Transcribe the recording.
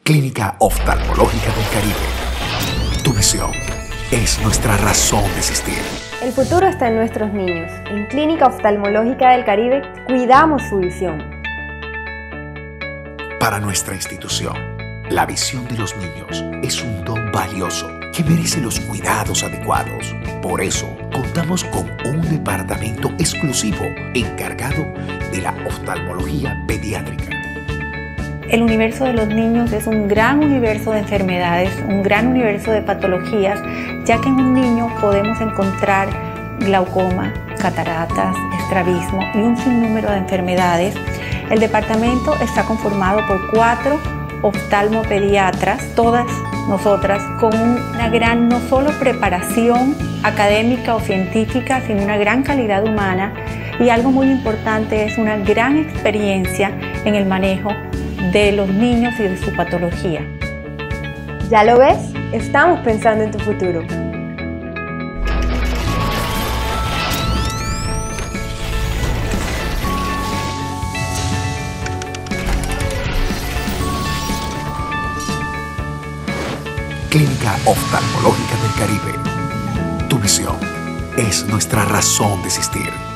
Clínica Oftalmológica del Caribe. Tu visión es nuestra razón de existir. El futuro está en nuestros niños. En Clínica Oftalmológica del Caribe cuidamos su visión. Para nuestra institución, la visión de los niños es un don valioso que merece los cuidados adecuados. Por eso, contamos con un departamento exclusivo encargado de la oftalmología pediátrica. El universo de los niños es un gran universo de enfermedades, un gran universo de patologías, ya que en un niño podemos encontrar glaucoma, cataratas, estrabismo y un sinnúmero de enfermedades. El departamento está conformado por 4 oftalmopediatras, todas nosotras con una gran no solo preparación académica o científica, sino una gran calidad humana, y algo muy importante es una gran experiencia en el manejo de los niños y de su patología. ¿Ya lo ves? Estamos pensando en tu futuro. Clínica Oftalmológica del Caribe. Tu visión es nuestra razón de existir.